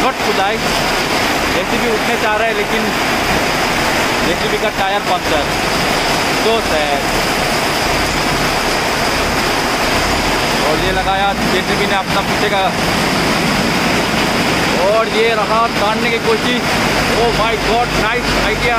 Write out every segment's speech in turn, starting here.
Not खुदाई। JCB उठने चाह रहा है लेकिन जेसीबी का टायर पंक्चर। तो सैड। और ये लगाया जेसीबी ने अपना पीछे का, और ये रहा ताड़ने की कोशिश। Oh my God, nice idea.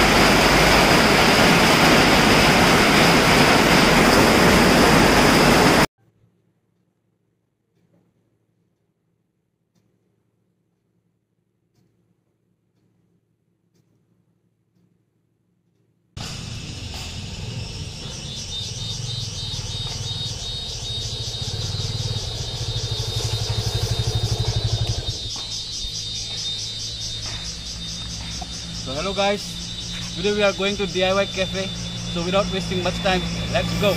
So hello guys, today we are going to DIY cafe. So without wasting much time, let's go.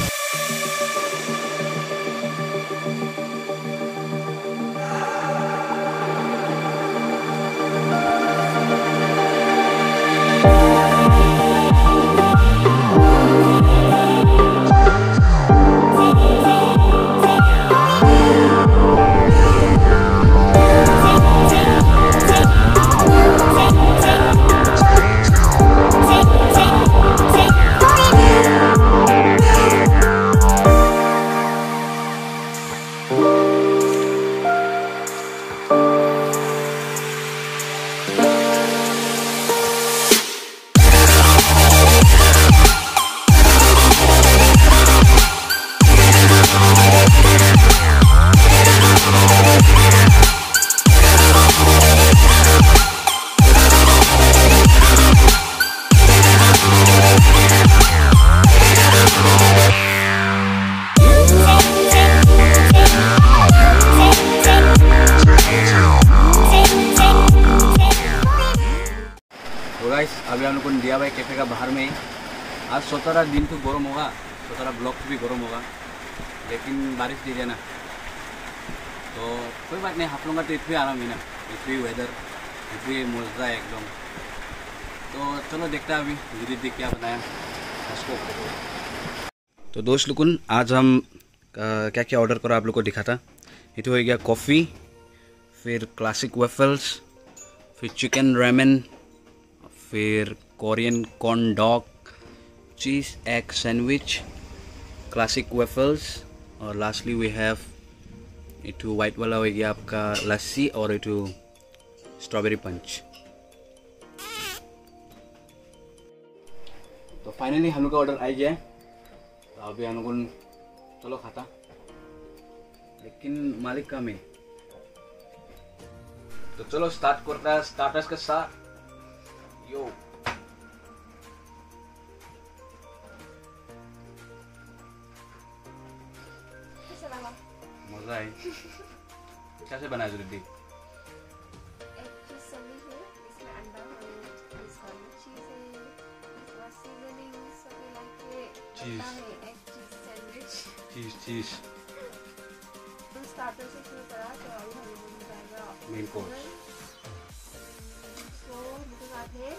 अभी हम लोग को DIY कैफे का बाहर में आज 17 दिन तो गर्म होगा, 17 ब्लॉक भी गर्म होगा, लेकिन बारिश दे ना तो कोई बात नहीं। आप लोगों का तो इतनी आराम है ना, इतनी वेदर, इतनी मजा है एकदम। तो चलो देखते हैं अभी धीरे धीरे क्या बनाया उसको। तो दोस्त लोगन, आज हम क्या क्या ऑर्डर करो आप लोग को दिखाता। ये तो हो गया कॉफ़ी, फिर क्लासिक वेफल्स, फिर चिकन रेमन, फिर Korean corn dog, cheese egg sandwich, classic waffles, और लास्टली वी हैव इटू वाइट वाला हो गया आपका लस्सी, और इटू स्ट्रॉबेरी पंच। तो फाइनली हम लोग का ऑर्डर आ गया है। तो अभी हम लोग चलो खाता, लेकिन मालिक कम है। तो चलो स्टार्ट करता है स्टार्टर्स के साथ। यो मजा है। क्या से बनाया दीदी? चीज स्टार्टर से शुरू करा तो अभी हम लोग बन जाएगा मेन कोर्स। तो मेरे साथ है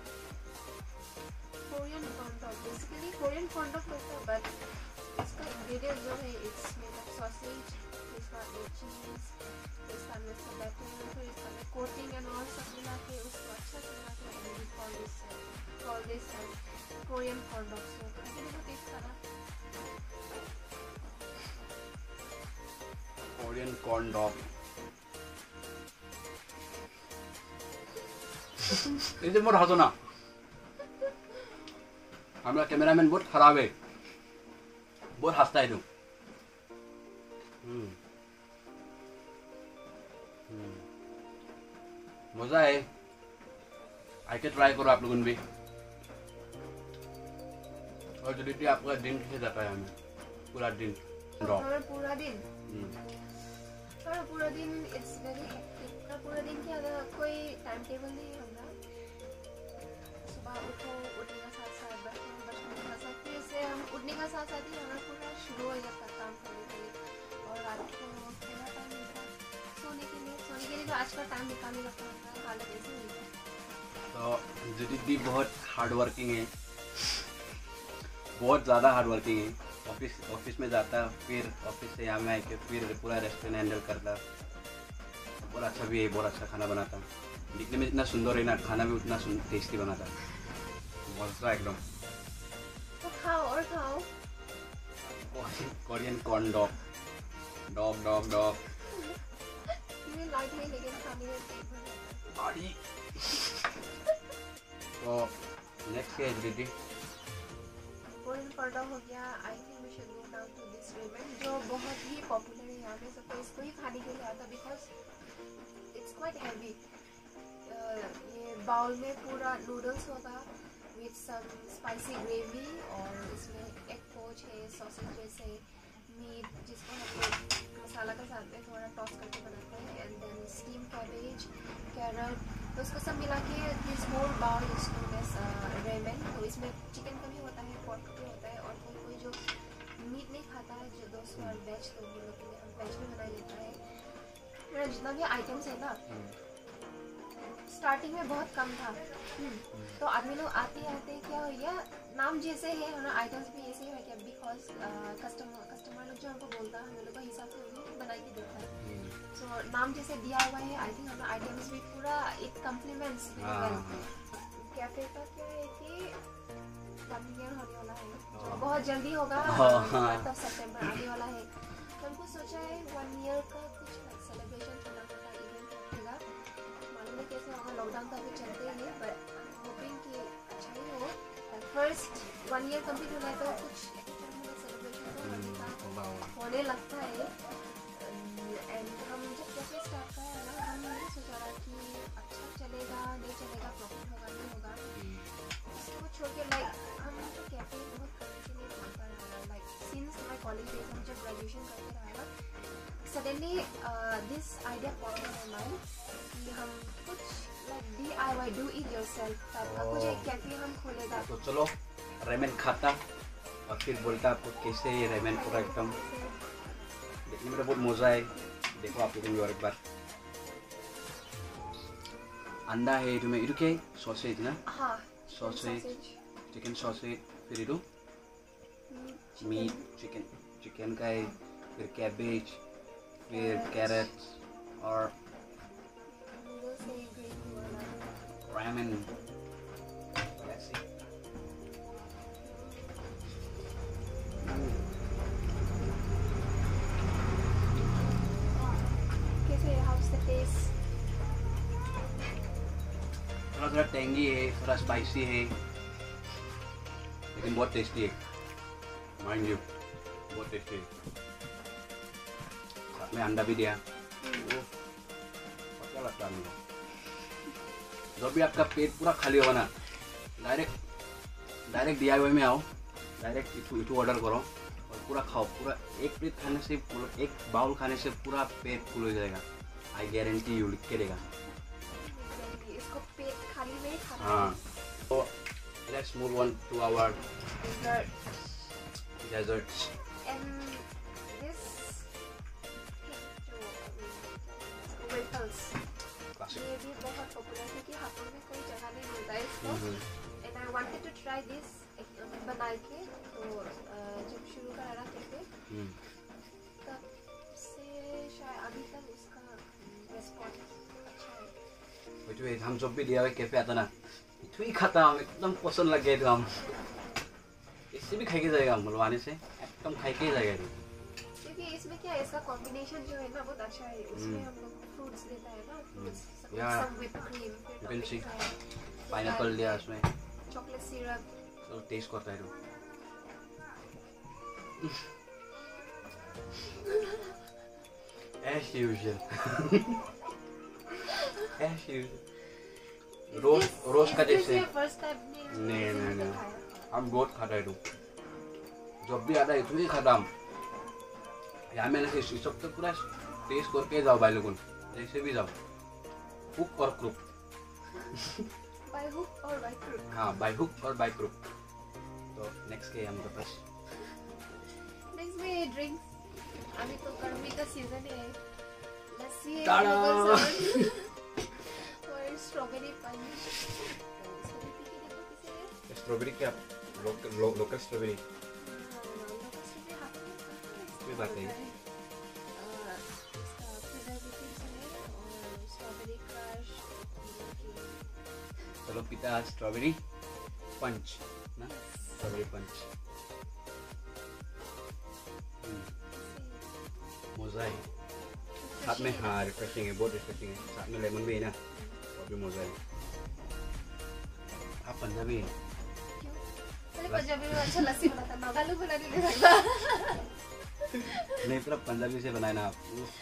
Korean corn dog. Basically Korean corn dog होता है, बट इसका इंग्रेडिएंट जो है इट्स मेड ऑफ सॉसेज, इसका में चीज, इसका में बैटर, फिर इसका में कोटिंग एंड ऑल सब मिला के उसको अच्छा से मिला के and we call this Korean corn dog. So बहुत टेस्ट करा कोरियन कॉर्न डॉग। इसे मोर हंसो ना, हमारा कैमरामैन बहुत खराब है, बहुत हंसता है तू। मजा है, आके ट्राई करो आप लोगों ने भी। और जल्दी आपका दिन कैसे जाता है? हमें पूरा दिन पूरा दिन इट्स वेरी हेक्टिक। पूरा दिन क्या था, कोई टाइम टेबल नहीं है हमारा। सुबह उठो, उठने का साथ साथ बैठने का साथ, फिर से हम उठने का साथ साथ ही हमारा पूरा शुरू हो जाता काम करने के लिए। और रात को थोड़ा टाइम मिलता सोने के लिए तो आज का टाइम निकालने लगता है। हालत ऐसे नहीं है। तो दीदी बहुत हार्ड वर्किंग है, बहुत ज़्यादा हार्ड वर्किंग है। ऑफिस में जाता, फिर ऑफिस से यहाँ में आके फिर पूरा रेस्टोरेंट हैंडल करता। बहुत अच्छा भी है, बहुत अच्छा खाना बनाता है। दिखने में इतना सुंदर है ना, खाना भी उतना टेस्टी बनाता है, मजा एकदम। तो खाओ और खाओ। Korean corn dog dog dog dog ये लाइट में लेकिन खाने में पेट भर जाता है। बॉडी। तो नेक्स्ट क्या है दीदी? कोरियन कॉर्न डॉग हो गया। I think we should go now to this ramen जो बहुत ही पॉपुलर है यहाँ पे, सबको इसको ही खाने के लिए आता बिकॉज इट्स क्वाइट हैवी। ये बाउल में पूरा नूडल्स होगा विथ सम स्पाइसी ग्रेवी और इसमें एग पोच है, सॉसेजेस है, मीट जिसको हम लोग मसाला के साथ में थोड़ा टॉस करके बनाते हैं, and then steam cabbage, carrot, तो उसको सब मिला के this whole bowl is known as ramen. तो इसमें चिकन का भी होता है, पोर्क का भी होता है, और कोई कोई जो मीट नहीं खाता है, जो दोस्त और वेज, तो वो लोग के लिए हम वेज भी बना लेता है। मेरा जितना भी आइटम्स है ना, स्टार्टिंग में बहुत कम था। तो आदमी लोग आते आते क्या हो गया, नाम जैसे है और आइटम्स भी ऐसे ही हो गया बिकॉज कस्टमर लोग जो हमको बोलता है, हम लोग के हिसाब से वो बना के देता है। सो नाम जैसे दिया हुआ है, आई थिंक हमारा आइटम्स भी पूरा एक कम्प्लीमेंट्स। कैफे का क्या है कि 1 ईयर होने वाला है, जो बहुत जल्दी होगा, मतलब सितंबर आने वाला है। तो हमको सोचा है 1 ईयर का कुछ सेलिब्रेशन छोटा मोटा इवेंट रखेगा। मालूम नहीं कैसे होगा, लॉकडाउन तो अभी चलते ही है, बट होपिंग कि अच्छा ही हो। फर्स्ट 1 ईयर कंप्लीट होना है तो कुछ सेलिब्रेशन तो होने लगता है। एंड हम जब कैसे स्टार्ट किया है ना, हम ये सोचा रहा कि अच्छा चलेगा नहीं चलेगा, प्रॉफिट होगा नहीं होगा, इसको छोड़ के लाइक हम तो कैफे बहुत करने के लिए मानता रहा। Like since my college days हम जब ग्रेजुएशन करते रहा, suddenly this idea pop in my mind कि हम कुछ like DIY do it yourself type का कुछ एक कैफे हम खोलेगा। तो चलो रेमन खाता और फिर बोलता आपको कैसे ये रेमन पूरा एकदम देखने में तो बहुत मजा है। देखो आप लोग और एक बार अंडा है इधर में, इधर क्या है? सॉसेज ना? हाँ, सॉसेज, चिकन सॉसेज, फिर इधर मीट, चिकन का है, फिर कैबेज, फिर कैरेट्स और ramen. Let's see. कैसे है? How's the taste? थोड़ा टेंगी है, थोड़ा स्पाइसी है, लेकिन बहुत टेस्टी है, माइंड यू, बहुत टेस्टी है। साथ में अंडा भी दिया, पता लगता है मुझे। जब भी आपका पेट पूरा खाली होगा ना, डायरेक्ट DIY में आओ, डायरेक्ट इटू ऑर्डर करो और पूरा खाओ। पूरा एक प्लेट खाने से, एक बाउल खाने से पूरा पेट फुल हो जाएगा। आई गारंटी यू, लिख के देगा। इसको पेट खाली में ही खाना। हाँ, तो let's move on to our desserts. And this waffles, ये भी बहुत पॉपुलर है क्योंकि हापुड़ में कोई जगह नहीं मिलता है इसको। And I wanted to try this बना के, तो जब शुरू करा रहा कैफे तब से शायद अभी तक इसका रिस्पॉन्स अच्छा है। वही हम जब भी DIY कैफे आता ना, इतना ही खाता हम, एकदम पसंद लग गया तो हम इससे भी खाई के जाएगा, हम बुलवाने से एकदम खाई के जाएगा। क्योंकि इसमें क्या है, इसका कॉम्बिनेशन जो है ना बहुत अच्छा है। उसमें हम लोग फ्रूट्स देता है ना, सब व्हिप क्रीम, फिर पाइनएप्पल दिया उसमें, चॉकलेट सिरप, तो टेस्ट करता है। As usual. As usual. रोज का जैसे नहीं, हम बहुत खाता है। तो जब भी आता है इतनी खाता हम, यहाँ में इस सब तो पूरा टेस्ट करके जाओ भाई लोगों, जैसे भी जाओ, हुक और क्रुक। बाय हुक और बाय क्रुक। हाँ, बाय हुक और बाय क्रुक। तो नेक्स्ट के हम पास नेक्स्ट में ड्रिंक्स। अभी तो गर्मी का सीजन है, लस्सी है और स्ट्रॉबेरी पंच। स्ट्रॉबेरी क्या? लोकल स्ट्रॉबेरी कोई बात नहीं। चलो पीता है स्ट्रॉबेरी पंच ना, स्ट्रॉबेरी पंच। मज़ा है साथ में। हाँ रिफ्रेशिंग है, बहुत रिफ्रेशिंग है। साथ में लेमन भी है ना, और भी मज़ा है। आप पंजाबी है? पंजाबी में अच्छा लस्सी बनाता, नागालू बना नहीं सकता। नहीं पूरा पंजाबी से बनाए ना आप।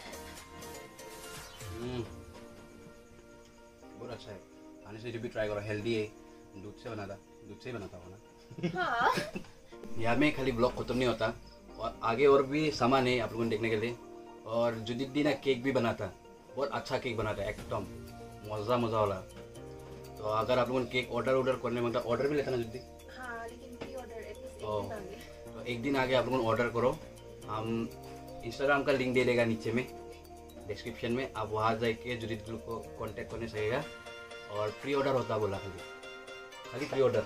बहुत अच्छा है, खाने से जो भी ट्राई करो। हेल्दी है, दूध से बनाता, दूध से ही बनाता हो ना। हाँ। यहाँ में खाली ब्लॉग खत्म नहीं होता, और आगे और भी सामान है आप लोगों को देखने के लिए। और जो दीदी ना केक भी बनाता, बहुत अच्छा केक बनाता है, एकदम मज़ा वाला। तो अगर आप लोगों को केक ऑर्डर करने में, मतलब ऑर्डर भी लेता ना दीदी? हाँ, लेकिन प्री ऑर्डर एटलीस्ट तो एक दिन आगे आप लोगों को ऑर्डर करो। हम इंस्टाग्राम का लिंक दे देगा नीचे में डिस्क्रिप्शन में, आप वहाँ जाके जो दीदी को कांटेक्ट करने सकेगा। और प्री ऑर्डर होता बोला, खाली प्री ऑर्डर।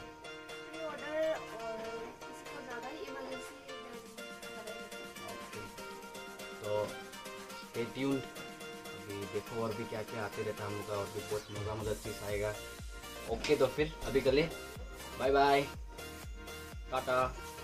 तो स्टे ट्यून्ड, अभी देखो और भी क्या क्या आते रहता है हम लोग का, और भी बहुत मज़ा चीज़ आएगा। ओके तो फिर अभी के लिए बाय बाय, टाटा।